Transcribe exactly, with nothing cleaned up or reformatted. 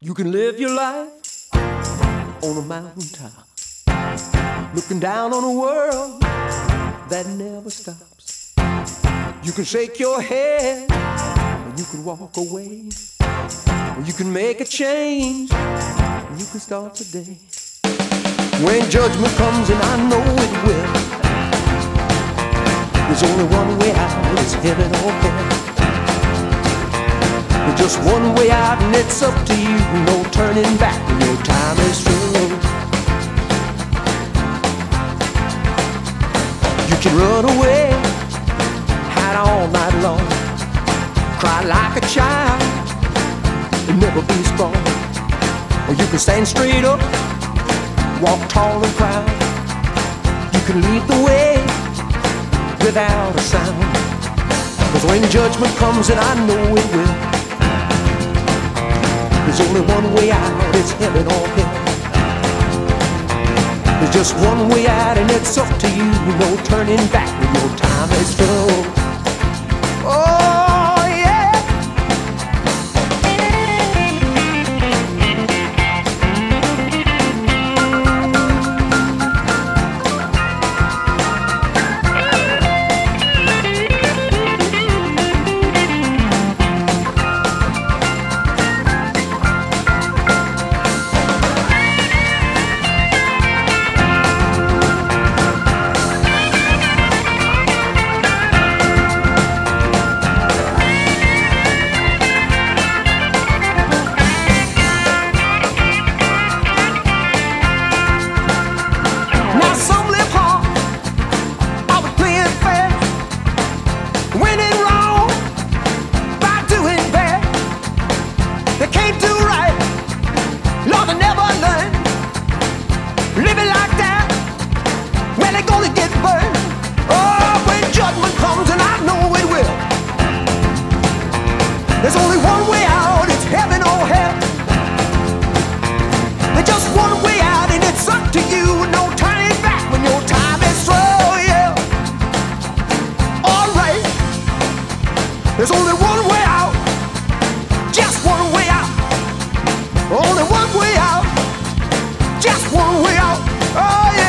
You can live your life on a mountaintop, looking down on a world that never stops. You can shake your head, or you can walk away, or you can make a change, and you can start today. When judgment comes, and I know it will, there's only one way out, it's heaven or hell. There's just one way out, and it's up to you. No turning back when your time is through. You can run away, hide all night long, cry like a child and never be strong. Or you can stand straight up, walk tall and proud. You can lead the way without a sound. 'Cause when judgment comes, and I know it will, there's only one way out, it's heaven or hell. There's just one way out, and it's up to you. No turning back when your time is through. Oh yeah. There's only one way out, it's heaven or hell. There's just one way out, and it's up to you. No turning back when your time is through, yeah. Alright, there's only one way out, just one way out. Only one way out, just one way out, oh yeah.